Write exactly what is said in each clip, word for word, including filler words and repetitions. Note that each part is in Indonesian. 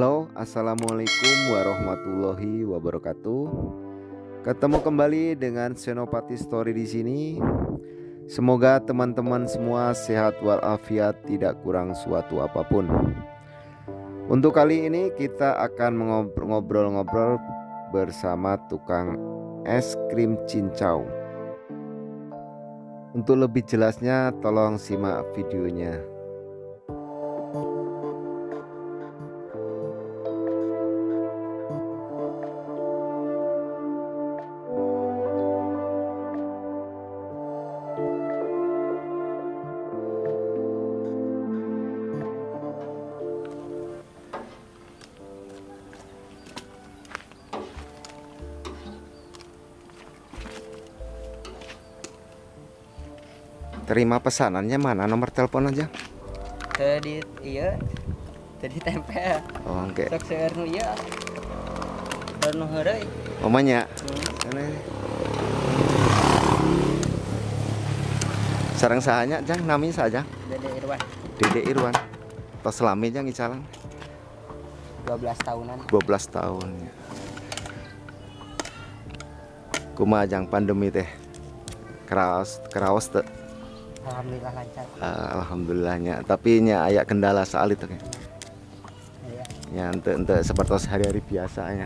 Halo, assalamualaikum warahmatullahi wabarakatuh. Ketemu kembali dengan Senopati Story di sini. Semoga teman-teman semua sehat walafiat, tidak kurang suatu apapun. Untuk kali ini kita akan ngobrol-ngobrol bersama tukang es krim cincau. Untuk lebih jelasnya tolong simak videonya. Terima pesanannya mana? Nomor telepon aja. Tadi iya. Tadi tempel. Oh, oke. Sok seueur nu ieu. Seueur nu heureuy. Omanya. Hmm. Sareng sahanya jang nami saja. Dede Irwan. Dede Irwan. Tos selami jang icalang. dua belas tahunan. dua belas tahun. Kumaha jang pandemi teh? Keraos, keraos teh. Alhamdulillah lancar. Uh, alhamdulillahnya, tapi nya aya kendala soal itu kan. Iya. Ya ente ente seperti hari-hari biasanya.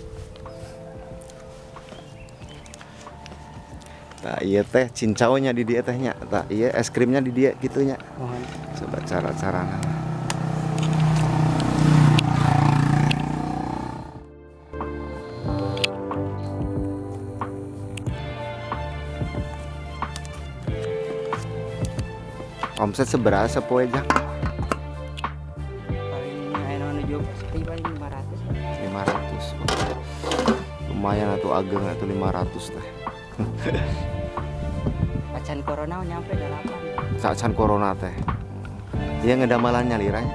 Nah, iya teh cincaunya di dia tehnya. Nah, iya es krimnya di dia gitunya. Mohon. Coba cara-caranya. Omset seberapa poe aja? Paling aya nuju sepi paling lima ratus. lima ratus. Lumayan atuh ageng atuh lima ratus teh. Acan corona nyampe delapan. Saacan corona teh. Dia ngedamalannya liranya.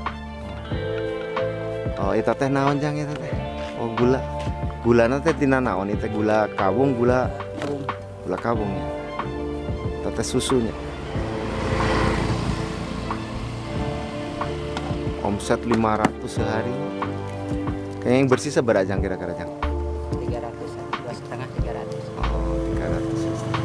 Oh, itu teh naon jang itu teh? Oh, gula. Gulana teh tina naon itu gula kawung, gula Kawung. Gula kawung ya. Itu teh susunya. Omset lima ratus sehari. Kayak yang bersih seberapa jang kira-kira jang? tiga ratus, dua setengah tiga ratus. Oh, tiga ratus.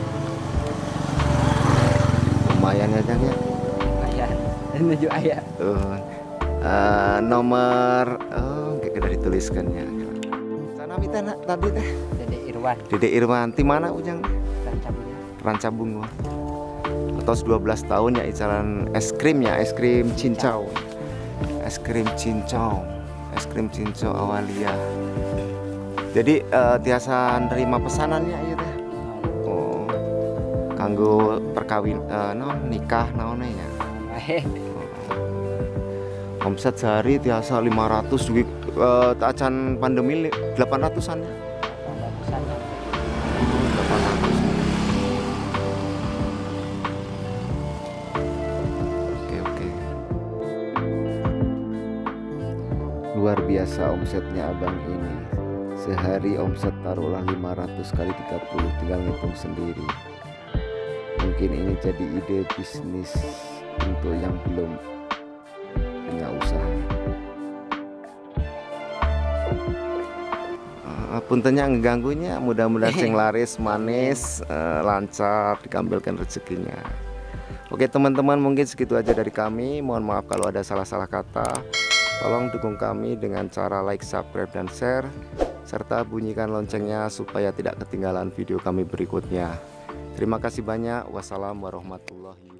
Lumayan ya jang ya. Lumayan. Nuju aya. Uh, uh, nomor oh kayak udah dituliskannya. Sana mita tadi teh. Dede Irwan. Dede Irwan, di mana ujang? Rancabung. Rancabung. Atas dua belas tahun ya icaran es krimnya, es krim cincau. Es krim cincau, es krim cincau Awalia. Jadi uh, tiasa nerima pesanannya ya teh. Oh, kanggo perkawin, uh, non nikah naonnya ya. Oh. Omset sehari tiasa lima ratus duit uh, acan pandemi delapan ratusan ya. delapan ratus. Oke oke. Luar biasa omsetnya abang ini. Sehari omset taruhlah lima ratus kali tiga puluh, tinggal ngitung sendiri. Mungkin ini jadi ide bisnis untuk yang belum punya usaha. Uh, puntennya ngeganggunya, mudah-mudahan sing laris manis, uh, lancar, dikambilkan rezekinya. Oke teman-teman, mungkin segitu aja dari kami. Mohon maaf kalau ada salah-salah kata. Tolong dukung kami dengan cara like, subscribe, dan share, serta bunyikan loncengnya supaya tidak ketinggalan video kami berikutnya. Terima kasih banyak. Wassalamualaikum warahmatullahi wabarakatuh.